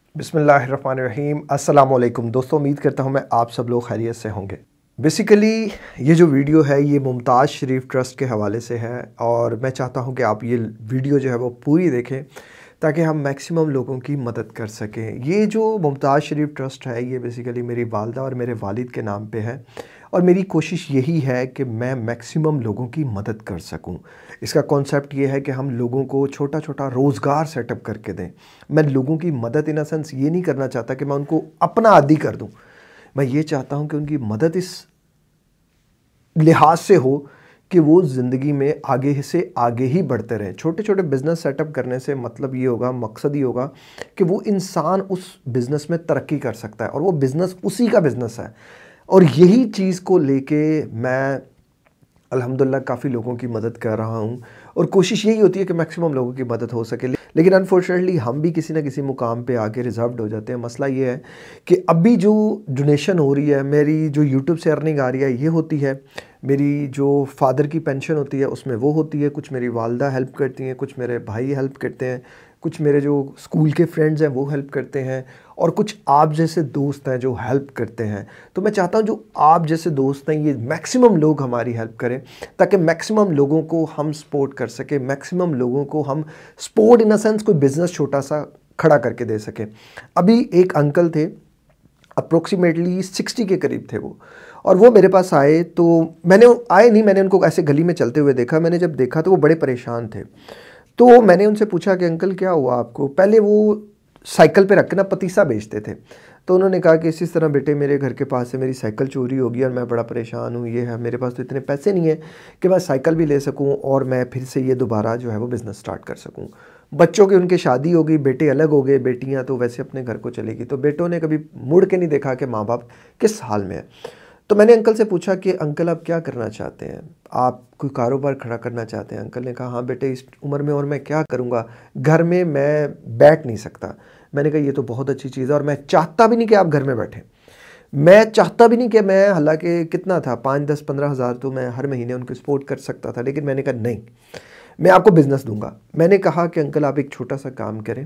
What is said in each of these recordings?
बिस्मिल्लाहिर्रहमानिर्रहीम। अस्सलाम वालेकुम दोस्तों, उम्मीद करता हूँ मैं आप सब लोग खैरियत से होंगे। बेसिकली ये जो वीडियो है ये मुमताज़ शरीफ ट्रस्ट के हवाले से है और मैं चाहता हूँ कि आप ये वीडियो जो है वो पूरी देखें ताकि हम मैक्सिमम लोगों की मदद कर सकें। ये जो मुमताज़ शरीफ ट्रस्ट है ये बेसिकली मेरी वालदा और मेरे वालिद के नाम पे है और मेरी कोशिश यही है कि मैं मैक्सिमम लोगों की मदद कर सकूं। इसका कॉन्सेप्ट ये है कि हम लोगों को छोटा छोटा रोज़गार सेटअप करके दें। मैं लोगों की मदद इन अ सेंस ये नहीं करना चाहता कि मैं उनको अपना आदी कर दूं। मैं ये चाहता हूं कि उनकी मदद इस लिहाज से हो कि वो ज़िंदगी में आगे से आगे ही बढ़ते रहें। छोटे छोटे बिज़नेस सेटअप करने से मतलब ये होगा, मकसद ये होगा कि वो इंसान उस बिज़नेस में तरक्की कर सकता है और वो बिज़नेस उसी का बिज़नेस है। और यही चीज़ को लेके मैं अल्हम्दुलिल्लाह काफ़ी लोगों की मदद कर रहा हूँ और कोशिश यही होती है कि मैक्सिमम लोगों की मदद हो सके। लेकिन अनफॉर्चुनेटली हम भी किसी ना किसी मुकाम पे आके रिजर्व्ड हो जाते हैं। मसला ये है कि अभी जो डोनेशन हो रही है, मेरी जो यूट्यूब से अर्निंग आ रही है ये होती है, मेरी जो फादर की पेंशन होती है उसमें वो होती है, कुछ मेरी वालदा हेल्प करती हैं, कुछ मेरे भाई हेल्प करते हैं, कुछ मेरे जो स्कूल के फ्रेंड्स हैं वो हेल्प करते हैं और कुछ आप जैसे दोस्त हैं जो हेल्प करते हैं। तो मैं चाहता हूं जो आप जैसे दोस्त हैं ये मैक्सिमम लोग हमारी हेल्प करें ताकि मैक्सिमम लोगों को हम सपोर्ट कर सकें, मैक्सिमम लोगों को हम सपोर्ट इन अ सेंस कोई बिज़नेस छोटा सा खड़ा करके दे सकें। अभी एक अंकल थे, अप्रोक्सीमेटली 60 के करीब थे वो, और वो मेरे पास आए तो मैंने उनको ऐसे गली में चलते हुए देखा। मैंने जब देखा तो वो बड़े परेशान थे। तो मैंने उनसे पूछा कि अंकल क्या हुआ आपको। पहले वो साइकिल पे रख के ना पतीसा बेचते थे। तो उन्होंने कहा कि इसी तरह बेटे मेरे घर के पास से मेरी साइकिल चोरी हो गई और मैं बड़ा परेशान हूँ, ये है, मेरे पास तो इतने पैसे नहीं है कि मैं साइकिल भी ले सकूँ और मैं फिर से ये दोबारा जो है वो बिज़नेस स्टार्ट कर सकूँ। बच्चों की उनकी शादी हो गई, बेटे अलग हो गए, बेटियाँ तो वैसे अपने घर को चलेगी। तो बेटों ने कभी मुड़ के नहीं देखा कि माँ बाप किस हाल में है। तो मैंने अंकल से पूछा कि अंकल आप क्या करना चाहते हैं, आप कोई कारोबार खड़ा करना चाहते हैं। अंकल ने कहा हाँ बेटे इस उम्र में और मैं क्या करूँगा, घर में मैं बैठ नहीं सकता। मैंने कहा ये तो बहुत अच्छी चीज़ है और मैं चाहता भी नहीं कि आप घर में बैठें। मैं चाहता भी नहीं कि मैं, हालांकि कितना था 5-10-15 हज़ार तो मैं हर महीने उनको सपोर्ट कर सकता था, लेकिन मैंने कहा नहीं, मैं आपको बिज़नेस दूंगा। मैंने कहा कि अंकल आप एक छोटा सा काम करें,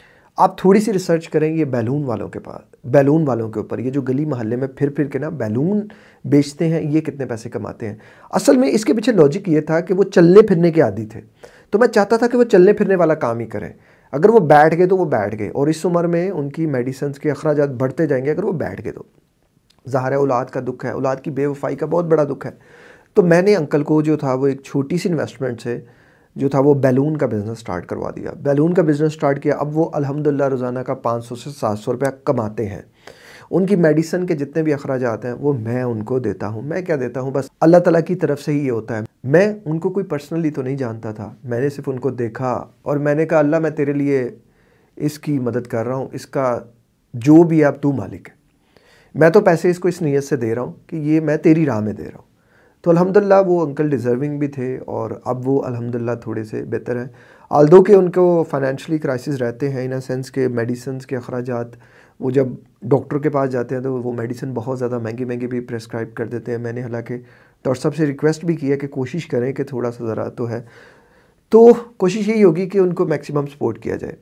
आप थोड़ी सी रिसर्च करें ये बैलून वालों के पास, बैलून वालों के ऊपर, ये जो गली मोहल्ले में फिर फिर के ना बैलून बेचते हैं, ये कितने पैसे कमाते हैं। असल में इसके पीछे लॉजिक ये था कि वो चलने फिरने के आदी थे, तो मैं चाहता था कि वो चलने फिरने वाला काम ही करें। अगर वो बैठ गए तो वो बैठ गए, और इस उम्र में उनकी मेडिसिन के अखराजात बढ़ते जाएंगे अगर वो बैठ गए तो। ज़ाहिर है औलाद का दुख है, औलाद की बेवफाई का बहुत बड़ा दुख है। तो मैंने अंकल को जो था वो एक छोटी सी इन्वेस्टमेंट से जो था वो बैलून का बिज़नेस स्टार्ट करवा दिया। बैलून का बिज़नेस स्टार्ट किया, अब वो अल्हम्दुलिल्लाह रोज़ाना का 500 से 700 रुपया कमाते हैं। उनकी मेडिसिन के जितने भी अखराजात हैं वो मैं उनको देता हूँ। मैं क्या देता हूँ, बस अल्लाह ताला की तरफ से ही ये होता है। मैं उनको कोई पर्सनली तो नहीं जानता था, मैंने सिर्फ उनको देखा और मैंने कहा अल्लाह मैं तेरे लिए इसकी मदद कर रहा हूँ, इसका जो भी आप तू मालिक है, मैं तो पैसे इसको इस नीयत से दे रहा हूँ कि ये मैं तेरी राह में दे रहा हूँ। तो अल्हम्दुलिल्लाह वो अंकल डिज़र्विंग भी थे और अब वो अल्हम्दुलिल्लाह थोड़े से बेहतर हैं। आल्दो कि उनको फाइनेंशियली क्राइसिस रहते हैं इन अ सेंस के मेडिसिन के अखराजात, वो जब डॉक्टर के पास जाते हैं तो वो मेडिसिन बहुत ज़्यादा महंगी महंगी भी प्रेस्क्राइब कर देते हैं। मैंने हालांकि डॉक्टर साहब से रिक्वेस्ट भी किया कि कोशिश करें कि थोड़ा सा ज़रा तो है, तो कोशिश यही होगी कि उनको मैक्सिमम सपोर्ट किया जाए।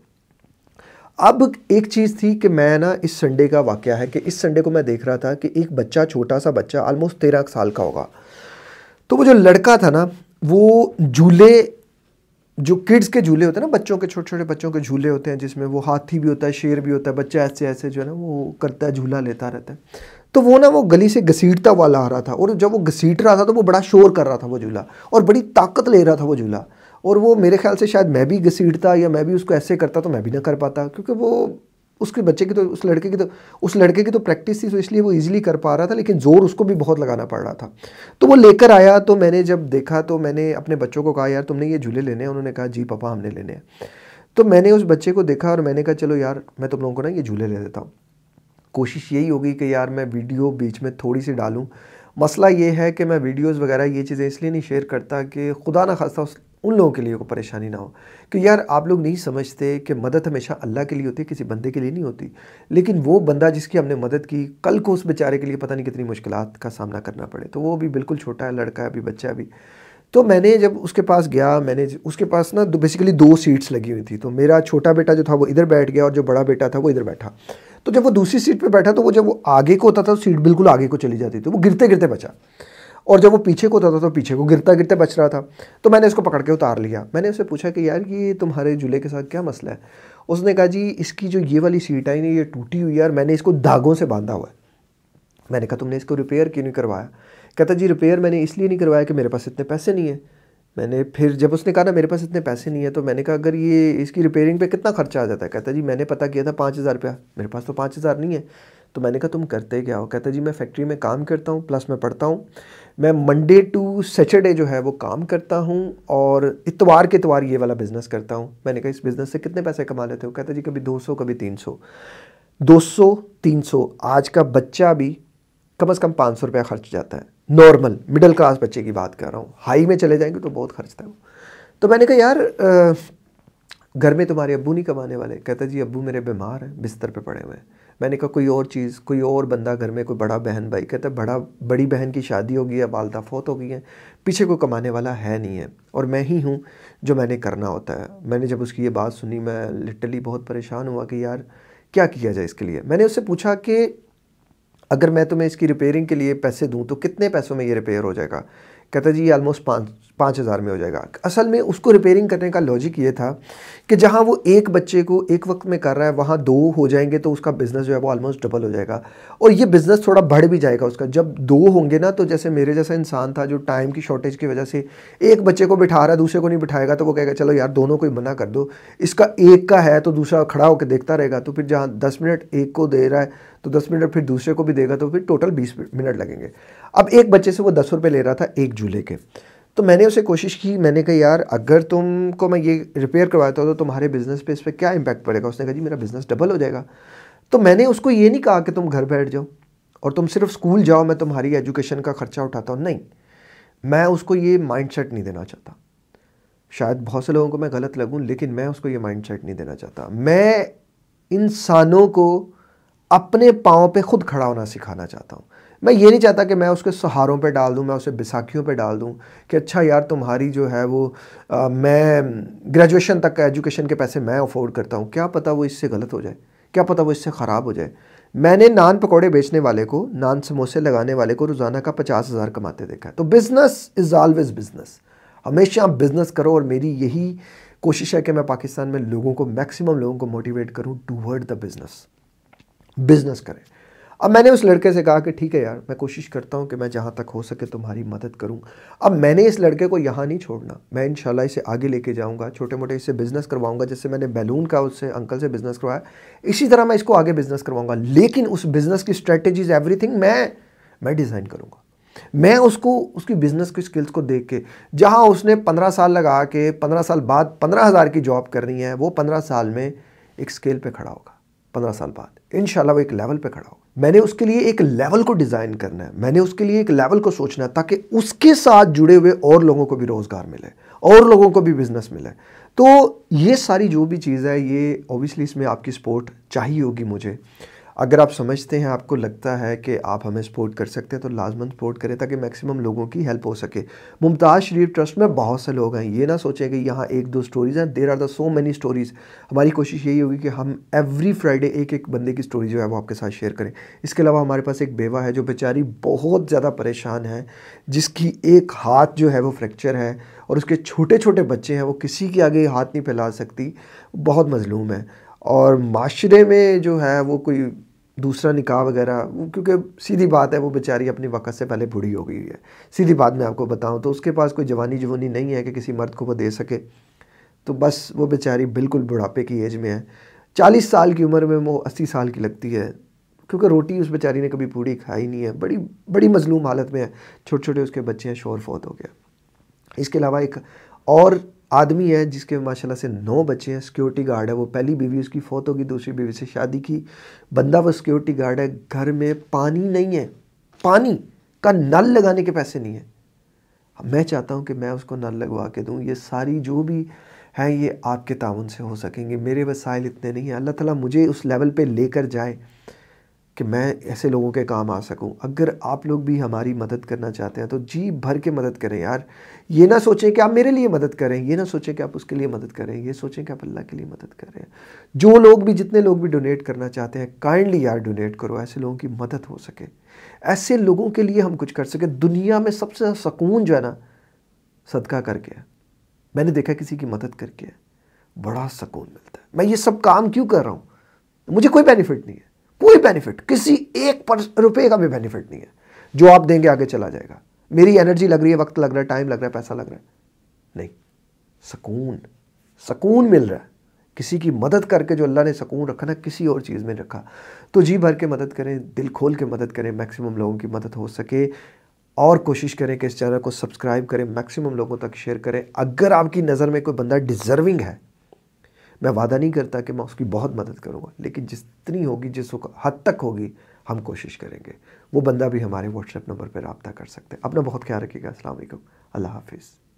अब एक चीज़ थी कि मैं ना, इस संडे का वाक़या है कि इस संडे को मैं देख रहा था कि एक बच्चा, छोटा सा बच्चा ऑलमोस्ट 13 साल का होगा, तो वो जो लड़का था ना वो झूले, जो किड्स के झूले होते हैं ना, बच्चों के, छोटे छोटे बच्चों के झूले होते हैं जिसमें वो हाथी भी होता है, शेर भी होता है, बच्चा ऐसे ऐसे जो है ना वो करता है, झूला लेता रहता है। तो वो ना वो गली से घसीटता हुआ ला रहा था और जब वो घसीट रहा था तो वो बड़ा शोर कर रहा था वो झूला, और बड़ी ताकत ले रहा था वो झूला। और वो मेरे ख्याल से शायद मैं भी घसीटता या मैं भी उसको ऐसे करता तो मैं भी ना कर पाता, क्योंकि वो उसके बच्चे की तो, उस लड़के की तो प्रैक्टिस थी, तो इसलिए वो इजीली कर पा रहा था, लेकिन ज़ोर उसको भी बहुत लगाना पड़ रहा था। तो वो लेकर आया, तो मैंने जब देखा तो मैंने अपने बच्चों को कहा यार तुमने ये झूले लेने हैं। उन्होंने कहा जी पापा हमने लेने हैं। तो मैंने उस बच्चे को देखा और मैंने कहा चलो यार मैं तुम लोगों को ना ये झूले ले देता हूँ। कोशिश यही होगी कि यार मैं वीडियो बीच में थोड़ी सी डालूँ। मसला ये है कि मैं वीडियोस वगैरह ये चीज़ें इसलिए नहीं शेयर करता कि खुदा ना खास्ता उन लोगों के लिए कोई परेशानी ना हो, कि यार आप लोग नहीं समझते कि मदद हमेशा अल्लाह के लिए होती है, किसी बंदे के लिए नहीं होती। लेकिन वो बंदा जिसकी हमने मदद की, कल को उस बेचारे के लिए पता नहीं कितनी मुश्किलात का सामना करना पड़े। तो वो भी बिल्कुल छोटा है, लड़का है, अभी बच्चा है अभी। तो मैंने जब उसके पास गया, मैंने उसके पास ना बेसिकली 2 सीट्स लगी हुई थी। तो मेरा छोटा बेटा जो था वो इधर बैठ गया और जो बड़ा बेटा था वो इधर बैठा। तो जब वो दूसरी सीट पे बैठा तो वो जब वो आगे को होता था तो सीट बिल्कुल आगे को चली जाती थी, वो गिरते गिरते बचा। और जब वो पीछे को होता था तो पीछे को गिरता गिरते बच रहा था। तो मैंने इसको पकड़ के उतार लिया। मैंने उससे पूछा कि यार ये तुम्हारे झूले के साथ क्या मसला है? उसने कहा जी इसकी जो ये वाली सीट है ना ये टूटी हुई है और मैंने इसको धागों से बांधा हुआ है। मैंने कहा तुमने इसको रिपेयर क्यों नहीं करवाया? कहता जी रिपेयर मैंने इसलिए नहीं करवाया कि मेरे पास इतने पैसे नहीं है। मैंने फिर जब उसने कहा ना मेरे पास इतने पैसे नहीं है, तो मैंने कहा अगर ये इसकी रिपेयरिंग पे कितना खर्चा आ जाता है? कहता जी मैंने पता किया था 5,000 रुपया, मेरे पास तो 5,000 नहीं है। तो मैंने कहा तुम करते क्या हो? कहता जी मैं फैक्ट्री में काम करता हूँ प्लस मैं पढ़ता हूँ। मैं मंडे टू सैटरडे जो है वो काम करता हूँ और इतवार के इतवार ये वाला बिज़नेस करता हूँ। मैंने कहा इस बिज़नेस से कितने पैसे कमा लेते हो? कहता जी कभी 200 कभी 300। 200 300 आज का बच्चा भी कम से कम 500 रुपया खर्च जाता है। नॉर्मल मिडिल क्लास बच्चे की बात कर रहा हूँ, हाई में चले जाएंगे तो बहुत खर्चता है वो। तो मैंने कहा यार घर में तुम्हारे अब्बू नहीं कमाने वाले? कहता जी अब्बू मेरे बीमार हैं, बिस्तर पे पड़े हुए हैं। मैंने कहा कोई और चीज़, कोई और बंदा घर में, कोई बड़ा बहन भाई? कहता बड़ी बहन की शादी हो गई है, वालदा फौत हो गई है, पीछे कोई कमाने वाला है नहीं है और मैं ही हूँ जो मैंने करना होता है। मैंने जब उसकी ये बात सुनी मैं लिटरली बहुत परेशान हुआ कि यार क्या किया जाए इसके लिए। मैंने उससे पूछा कि अगर मैं तुम्हें इसकी रिपेयरिंग के लिए पैसे दूं तो कितने पैसों में ये रिपेयर हो जाएगा? कहता जी ये ऑलमोस्ट 5,000 में हो जाएगा। असल में उसको रिपेयरिंग करने का लॉजिक ये था कि जहां वो एक बच्चे को एक वक्त में कर रहा है वहां 2 हो जाएंगे तो उसका बिज़नेस जो है वो ऑलमोस्ट डबल हो जाएगा और ये बिज़नेस थोड़ा बढ़ भी जाएगा उसका। जब 2 होंगे ना तो जैसे मेरे जैसा इंसान था जो टाइम की शॉर्टेज की वजह से एक बच्चे को बिठा रहा है दूसरे को नहीं बिठाएगा, तो वो कहेगा चलो यार दोनों को ही मना कर दो, इसका एक का है तो दूसरा खड़ा होकर देखता रहेगा। तो फिर जहाँ 10 मिनट एक को दे रहा है तो 10 मिनट फिर दूसरे को भी देगा, तो फिर टोटल 20 मिनट लगेंगे। अब एक बच्चे से वो 10 रुपये ले रहा था एक झूले के। तो मैंने उसे कोशिश की, मैंने कहा यार अगर तुमको मैं ये रिपेयर करवाता हूँ तो तुम्हारे बिज़नेस पे इस पर क्या इम्पैक्ट पड़ेगा? उसने कहा जी मेरा बिज़नेस डबल हो जाएगा। तो मैंने उसको ये नहीं कहा कि तुम घर बैठ जाओ और तुम सिर्फ स्कूल जाओ, मैं तुम्हारी एजुकेशन का खर्चा उठाता हूँ, नहीं। मैं उसको ये माइंडसेट नहीं देना चाहता। शायद बहुत से लोगों को मैं गलत लगूँ लेकिन मैं उसको ये माइंडसेट नहीं देना चाहता। मैं इंसानों को अपने पाँव पे खुद खड़ा होना सिखाना चाहता हूँ। मैं ये नहीं चाहता कि मैं उसके सहारों पे डाल दूँ, मैं उसे बैसाखियों पे डाल दूँ कि अच्छा यार तुम्हारी जो है वो मैं ग्रेजुएशन तक का एजुकेशन के पैसे मैं अफोर्ड करता हूँ। क्या पता वो इससे गलत हो जाए, क्या पता वो इससे ख़राब हो जाए। मैंने नान पकौड़े बेचने वाले को, नान समोसे लगाने वाले को रोज़ाना का 50,000 कमाते देखा है। तो बिज़नेस इज़ ऑलवेज़ बिज़नेस, हमेशा बिज़नेस करो। और मेरी यही कोशिश है कि मैं पाकिस्तान में लोगों को, मैक्सिमम लोगों को मोटिवेट करूँ टूवर्ड द बिज़नेस करें। अब मैंने उस लड़के से कहा कि ठीक है यार मैं कोशिश करता हूँ कि मैं जहाँ तक हो सके तुम्हारी मदद करूँ। अब मैंने इस लड़के को यहाँ नहीं छोड़ना, मैं इंशाल्लाह इसे आगे लेके जाऊँगा, छोटे मोटे इससे बिज़नेस करवाऊँगा। जैसे मैंने बैलून का उससे अंकल से बिज़नेस करवाया, इसी तरह मैं इसको आगे बिज़नेस करवाऊँगा। लेकिन उस बिज़नेस की स्ट्रेटजीज एवरीथिंग मैं डिज़ाइन करूँगा। मैं उसको उसकी बिज़नेस की स्किल्स को देख के, जहाँ उसने 15 साल लगा के 15 साल बाद 15,000 की जॉब करनी है, वो 15 साल में एक स्केल पे खड़ा होगा। 15 साल बाद इंशाल्लाह वो एक लेवल पे खड़ा होगा। मैंने उसके लिए एक लेवल को डिज़ाइन करना है, मैंने उसके लिए एक लेवल को सोचना है ताकि उसके साथ जुड़े हुए और लोगों को भी रोज़गार मिले और लोगों को भी बिज़नेस मिले। तो ये सारी जो भी चीज़ है ये ऑब्वियसली इसमें आपकी सपोर्ट चाहिए होगी मुझे। अगर आप समझते हैं, आपको लगता है कि आप हमें सपोर्ट कर सकते हैं तो लाजमन सपोर्ट करें ताकि मैक्सिमम लोगों की हेल्प हो सके। मुमताज़ शरीफ ट्रस्ट में बहुत से लोग हैं, ये ना सोचें कि यहाँ 1-2 स्टोरीज़ हैं, there are the so many stories. हमारी कोशिश यही होगी कि हम एवरी फ्राइडे एक बंदे की स्टोरी जो है वो आपके साथ शेयर करें। इसके अलावा हमारे पास एक बेवा है जो बेचारी बहुत ज़्यादा परेशान है, जिसकी एक हाथ जो है वो फ्रैक्चर है और उसके छोटे छोटे बच्चे हैं, वो किसी के आगे हाथ नहीं फैला सकती, बहुत मज़लूम है। और माशरे में जो है वो कोई दूसरा निकाह वगैरह, क्योंकि सीधी बात है वो बेचारी अपनी वक़्त से पहले बूढ़ी हो गई है। सीधी बात मैं आपको बताऊं तो उसके पास कोई जवानी नहीं है कि किसी मर्द को वो दे सके। तो बस वो बेचारी बिल्कुल बुढ़ापे की एज में है, 40 साल की उम्र में वो 80 साल की लगती है, क्योंकि रोटी उस बेचारी ने कभी पूरी खाई नहीं है, बड़ी बड़ी मजलूम हालत में है। छोटे छोटे उसके बच्चे हैं, शोर फौत हो गया। इसके अलावा एक और आदमी है जिसके माशाल्लाह से 9 बच्चे हैं, सिक्योरिटी गार्ड है। वो पहली बीवी उसकी फौत होगी, दूसरी बीवी से शादी की, बंदा वो सिक्योरिटी गार्ड है। घर में पानी नहीं है, पानी का नल लगाने के पैसे नहीं है। मैं चाहता हूं कि मैं उसको नल लगवा के दूं। ये सारी जो भी हैं ये आपके ताउन से हो सकेंगे, मेरे वसाइल इतने नहीं हैं। अल्लाह ताला मुझे उस लेवल पे लेकर जाए कि मैं ऐसे लोगों के काम आ सकूं। अगर आप लोग भी हमारी मदद करना चाहते हैं तो जी भर के मदद करें यार। ये ना सोचें कि आप मेरे लिए मदद करें, ये ना सोचें कि आप उसके लिए मदद करें, ये सोचें कि आप अल्लाह के लिए मदद करें। जो लोग भी, जितने लोग भी डोनेट करना चाहते हैं, काइंडली यार डोनेट करो, ऐसे लोगों की मदद हो सके, ऐसे लोगों के लिए हम कुछ कर सके। दुनिया में सबसे सुकून जो है ना, सदका करके है। मैंने देखा किसी की मदद करके है, बड़ा सुकून मिलता है। मैं ये सब काम क्यों कर रहा हूँ? मुझे कोई बेनिफिट नहीं है, कोई बेनिफिट, किसी एक रुपए का भी बेनिफिट नहीं है। जो आप देंगे आगे चला जाएगा। मेरी एनर्जी लग रही है, वक्त लग रहा है, टाइम लग रहा है, पैसा लग रहा है, नहीं, सुकून, सुकून मिल रहा है। किसी की मदद करके जो अल्लाह ने सुकून रखा ना, किसी और चीज़ में रखा। तो जी भर के मदद करें, दिल खोल के मदद करें, मैक्सिमम लोगों की मदद हो सके। और कोशिश करें कि इस चैनल को सब्सक्राइब करें, मैक्सिमम लोगों तक शेयर करें। अगर आपकी नज़र में कोई बंदा डिज़र्विंग है, मैं वादा नहीं करता कि मैं उसकी बहुत मदद करूँगा, लेकिन जितनी होगी, जिस हद तक होगी, हम कोशिश करेंगे। वो बंदा भी हमारे व्हाट्सएप नंबर पर रब्ता कर सकते हैं। अपना बहुत ख्याल रखिएगा। अस्सलाम वालेकुम, अल्लाह हाफिज़।